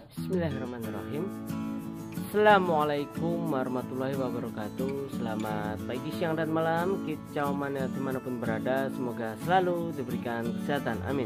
Bismillahirrahmanirrahim. Assalamualaikum warahmatullahi wabarakatuh. Selamat pagi, siang, dan malam kicau mana dimanapun berada. Semoga selalu diberikan kesehatan, amin.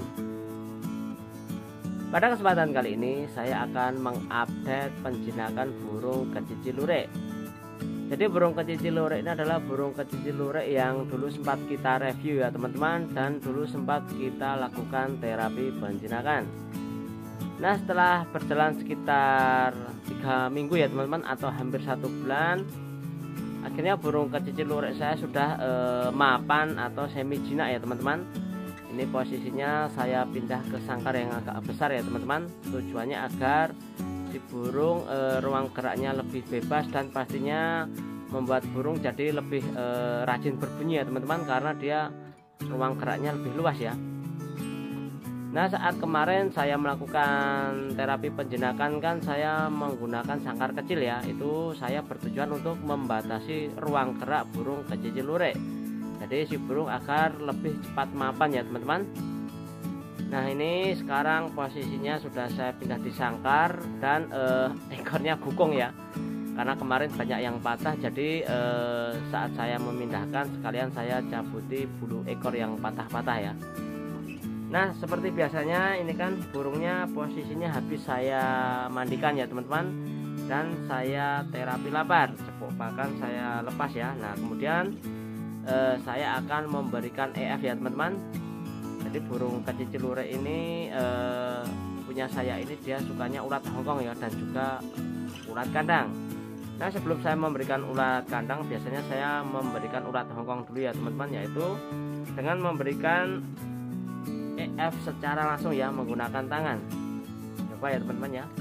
Pada kesempatan kali ini saya akan mengupdate penjinakan burung kecicilure. Jadi burung kecicilure ini adalah burung kecicilure yang dulu sempat kita review ya teman-teman, dan dulu sempat kita lakukan terapi penjinakan. Nah, setelah berjalan sekitar 3 minggu ya teman-teman, atau hampir 1 bulan, akhirnya burung kecicilure saya sudah mapan atau semi jinak ya teman-teman. Ini posisinya saya pindah ke sangkar yang agak besar ya teman-teman. Tujuannya agar si burung ruang geraknya lebih bebas, dan pastinya membuat burung jadi lebih rajin berbunyi ya teman-teman, karena dia ruang geraknya lebih luas ya. Nah, saat kemarin saya melakukan terapi penjinakan kan saya menggunakan sangkar kecil ya. Itu saya bertujuan untuk membatasi ruang gerak burung kecicilure. Jadi si burung agar lebih cepat mapan ya teman-teman. Nah, ini sekarang posisinya sudah saya pindah di sangkar, dan ekornya bungkung ya. Karena kemarin banyak yang patah, jadi saat saya memindahkan sekalian saya cabuti bulu ekor yang patah-patah ya. Nah, seperti biasanya ini kan burungnya posisinya habis saya mandikan ya teman-teman, dan saya terapi lapar, cepuk pakan saya lepas ya. Nah, kemudian saya akan memberikan EF ya teman-teman. Jadi burung kecicilure ini punya saya ini dia sukanya ulat Hongkong ya, dan juga ulat kandang. Nah, sebelum saya memberikan ulat kandang, biasanya saya memberikan ulat Hongkong dulu ya teman-teman, yaitu dengan memberikan EF secara langsung ya, menggunakan tangan. Coba ya teman-teman ya.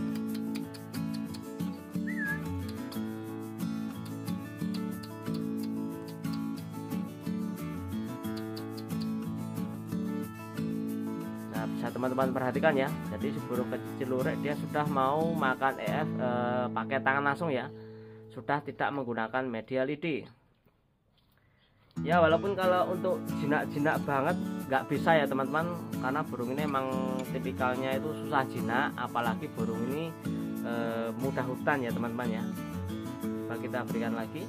Nah, bisa teman-teman perhatikan ya. Jadi si burung kecicilure dia sudah mau makan EF pakai tangan langsung ya. Sudah tidak menggunakan media lidi. Ya, walaupun kalau untuk jinak-jinak banget nggak bisa ya teman-teman, karena burung ini emang tipikalnya itu susah jinak, apalagi burung ini mudah hutan ya teman-teman ya. Coba kita berikan lagi.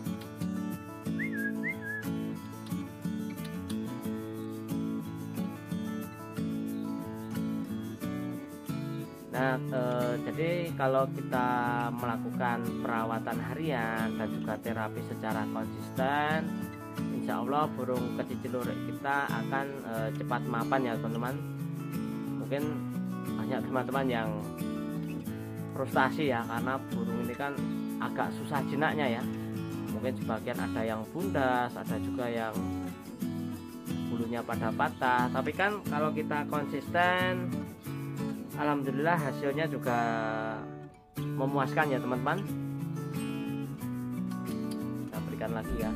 Nah, jadi kalau kita melakukan perawatan harian dan juga terapi secara konsisten, insya Allah burung kecicilure kita akan cepat mapan ya teman-teman. Mungkin banyak teman-teman yang frustasi ya, karena burung ini kan agak susah jinaknya ya. Mungkin sebagian ada yang bundas, ada juga yang bulunya pada patah. Tapi kan kalau kita konsisten, alhamdulillah hasilnya juga memuaskan ya teman-teman. Kita berikan lagi ya.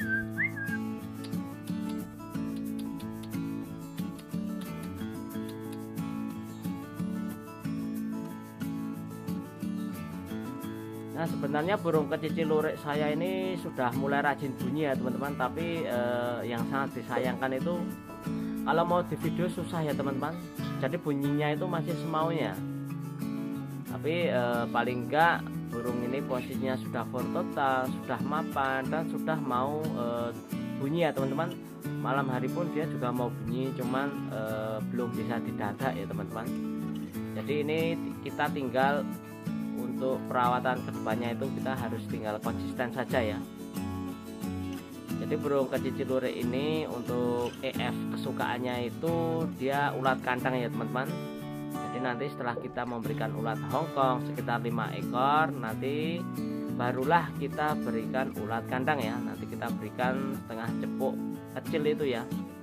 Nah, sebenarnya burung kecicilure saya ini sudah mulai rajin bunyi ya teman-teman, tapi yang sangat disayangkan itu kalau mau di video susah ya teman-teman. Jadi bunyinya itu masih semaunya. Tapi paling enggak burung ini posisinya sudah full total, sudah mapan, dan sudah mau bunyi ya teman-teman. Malam hari pun dia juga mau bunyi, cuman belum bisa didadak ya teman-teman. Jadi ini kita tinggal untuk perawatan kedepannya itu kita harus tinggal konsisten saja ya. Jadi burung kecicilure ini untuk EF kesukaannya itu dia ulat kandang ya teman-teman. Jadi nanti setelah kita memberikan ulat Hongkong sekitar 5 ekor, nanti barulah kita berikan ulat kandang ya. Nanti kita berikan setengah cepuk kecil itu ya.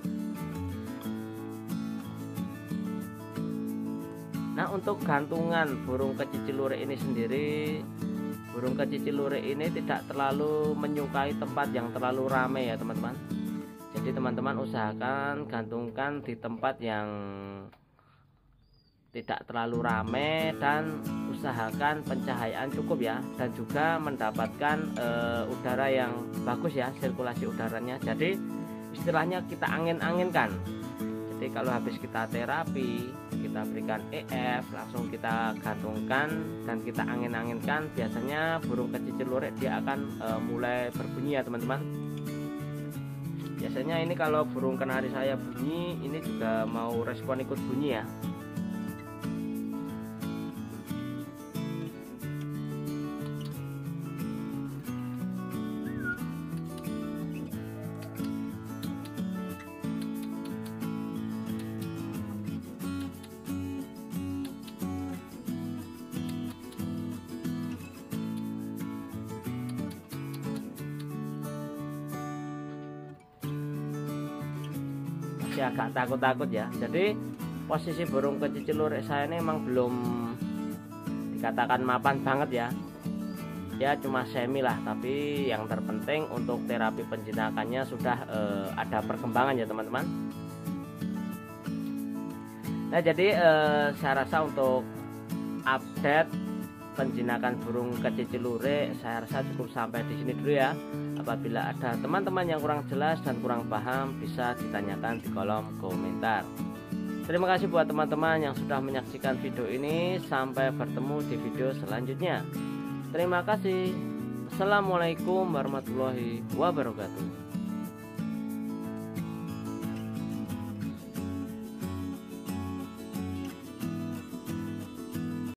Nah, untuk gantungan burung kecicilure ini sendiri, burung kecicilure ini tidak terlalu menyukai tempat yang terlalu ramai ya teman-teman. Jadi teman-teman usahakan gantungkan di tempat yang tidak terlalu ramai, dan usahakan pencahayaan cukup ya, dan juga mendapatkan udara yang bagus ya, sirkulasi udaranya. Jadi istilahnya kita angin-anginkan. Jadi kalau habis kita terapi, kita berikan EF, langsung kita gantungkan dan kita angin-anginkan, biasanya burung kecicil lurik dia akan mulai berbunyi ya teman-teman. Biasanya ini kalau burung kenari saya bunyi, ini juga mau respon ikut bunyi ya. Agak takut-takut ya. Jadi posisi burung kecicil lurik saya ini memang belum dikatakan mapan banget ya. Ya cuma semi lah, tapi yang terpenting untuk terapi penjinakannya sudah ada perkembangan ya teman-teman. Nah jadi saya rasa untuk update penjinakan burung kecicil lurik saya rasa cukup sampai di sini dulu ya. Apabila ada teman-teman yang kurang jelas dan kurang paham, bisa ditanyakan di kolom komentar. Terima kasih buat teman-teman yang sudah menyaksikan video ini. Sampai bertemu di video selanjutnya. Terima kasih. Assalamualaikum warahmatullahi wabarakatuh.